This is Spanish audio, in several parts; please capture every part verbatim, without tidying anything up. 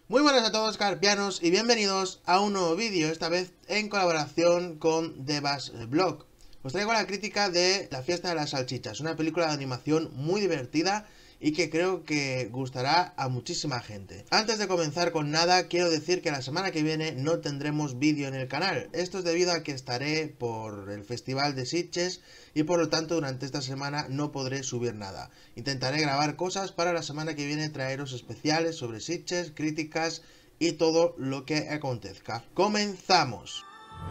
Muy buenas a todos, carpianos, y bienvenidos a un nuevo vídeo, esta vez en colaboración con Devas Blog. Os traigo la crítica de La fiesta de las salchichas, una película de animación muy divertida y que creo que gustará a muchísima gente. Antes de comenzar con nada, quiero decir que la semana que viene no tendremos vídeo en el canal. Esto es debido a que estaré por el Festival de Sitges y por lo tanto durante esta semana no podré subir nada. Intentaré grabar cosas para la semana que viene, traeros especiales sobre Sitges, críticas y todo lo que acontezca. ¡Comenzamos!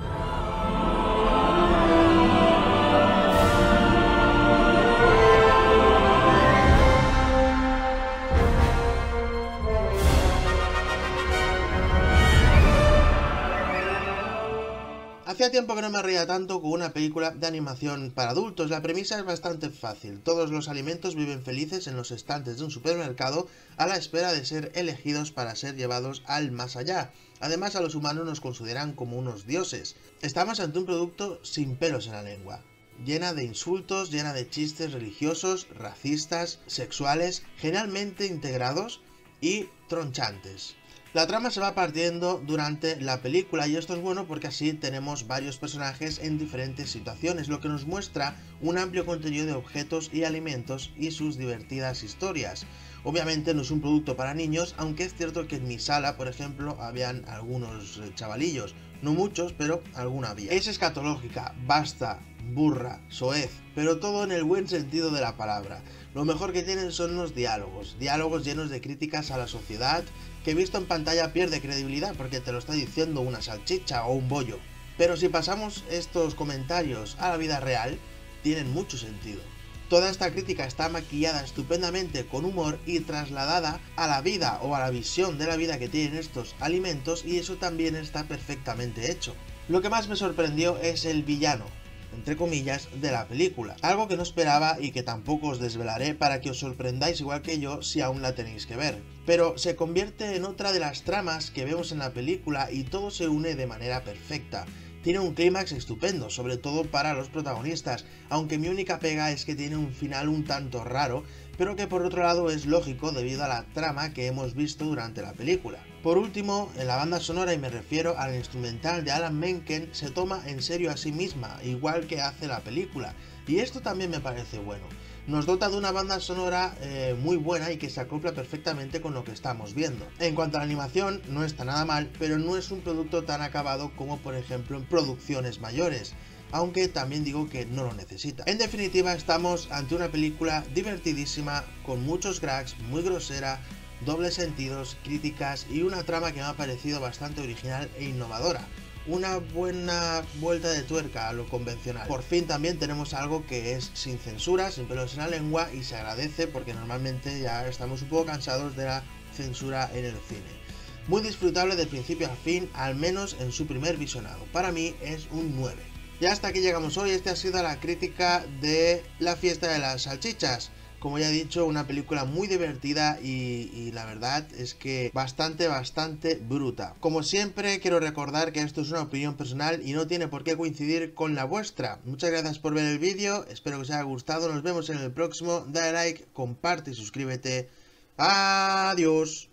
Hacía tiempo que no me reía tanto con una película de animación para adultos. La premisa es bastante fácil. Todos los alimentos viven felices en los estantes de un supermercado a la espera de ser elegidos para ser llevados al más allá. Además, a los humanos nos consideran como unos dioses. Estamos ante un producto sin pelos en la lengua, llena de insultos, llena de chistes religiosos, racistas, sexuales, generalmente integrados y tronchantes. La trama se va partiendo durante la película y esto es bueno porque así tenemos varios personajes en diferentes situaciones, lo que nos muestra un amplio contenido de objetos y alimentos y sus divertidas historias. Obviamente no es un producto para niños, aunque es cierto que en mi sala, por ejemplo, habían algunos chavalillos, no muchos, pero alguna había. Es escatológica, basta, burra, soez, pero todo en el buen sentido de la palabra. Lo mejor que tienen son los diálogos, diálogos llenos de críticas a la sociedad, que visto en pantalla pierde credibilidad porque te lo está diciendo una salchicha o un bollo. Pero si pasamos estos comentarios a la vida real, tienen mucho sentido. Toda esta crítica está maquillada estupendamente con humor y trasladada a la vida o a la visión de la vida que tienen estos alimentos, y eso también está perfectamente hecho. Lo que más me sorprendió es el villano, entre comillas, de la película. Algo que no esperaba y que tampoco os desvelaré para que os sorprendáis igual que yo si aún la tenéis que ver. Pero se convierte en otra de las tramas que vemos en la película y todo se une de manera perfecta. Tiene un clímax estupendo, sobre todo para los protagonistas, aunque mi única pega es que tiene un final un tanto raro, pero que por otro lado es lógico debido a la trama que hemos visto durante la película. Por último, en la banda sonora, y me refiero al instrumental de Alan Menken, se toma en serio a sí misma, igual que hace la película, y esto también me parece bueno. Nos dota de una banda sonora eh, muy buena y que se acopla perfectamente con lo que estamos viendo. En cuanto a la animación, no está nada mal, pero no es un producto tan acabado como por ejemplo en producciones mayores, aunque también digo que no lo necesita. En definitiva, estamos ante una película divertidísima, con muchos cracks, muy grosera, dobles sentidos, críticas y una trama que me ha parecido bastante original e innovadora. Una buena vuelta de tuerca a lo convencional. Por fin también tenemos algo que es sin censura, sin pelos en la lengua, y se agradece porque normalmente ya estamos un poco cansados de la censura en el cine. Muy disfrutable de principio a fin, al menos en su primer visionado. Para mí es un nueve. Y hasta aquí llegamos hoy. Esta ha sido la crítica de La fiesta de las salchichas. Como ya he dicho, una película muy divertida y, y la verdad es que bastante, bastante bruta. Como siempre, quiero recordar que esto es una opinión personal y no tiene por qué coincidir con la vuestra. Muchas gracias por ver el vídeo, espero que os haya gustado, nos vemos en el próximo. Dale like, comparte y suscríbete. Adiós.